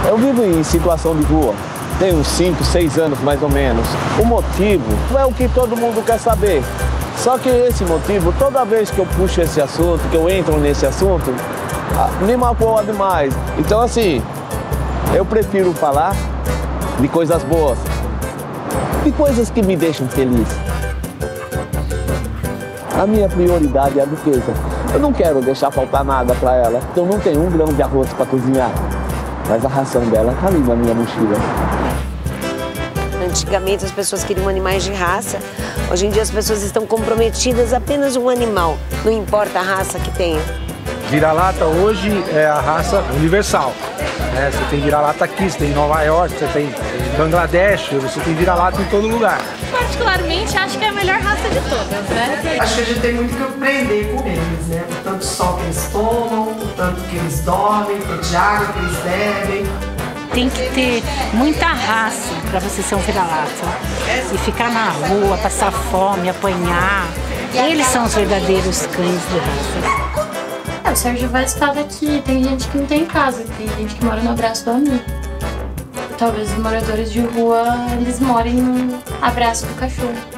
Eu vivo em situação de rua, tenho uns 5, 6 anos mais ou menos. O motivo não é o que todo mundo quer saber. Só que esse motivo, toda vez que eu puxo esse assunto, que eu entro nesse assunto, me magoa demais. Então assim, eu prefiro falar de coisas boas, de coisas que me deixam feliz. A minha prioridade é a duquesa. Eu não quero deixar faltar nada para ela. Eu não tenho 1 grão de arroz para cozinhar, mas a ração dela está ali na minha mochila. Antigamente as pessoas queriam animais de raça. Hoje em dia as pessoas estão comprometidas a apenas um animal, não importa a raça que tenha. Vira-lata hoje é a raça universal. Você tem vira-lata aqui, você tem em Nova York, você tem em Bangladesh, você tem vira-lata em todo lugar. Particularmente, acho que é a melhor raça de todas, né? Acho que a gente tem muito que aprender com eles, né? O tanto de sol que eles tomam, o tanto que eles dormem, o tanto de água que eles bebem. Tem que ter muita raça para você ser um vira-lata. E ficar na rua, passar fome, apanhar. Eles são os verdadeiros cães de raça. O Sérgio Vaz fala que tem gente que não tem casa, tem gente que mora no abraço do amigo. Talvez os moradores de rua, eles morem no abraço do cachorro.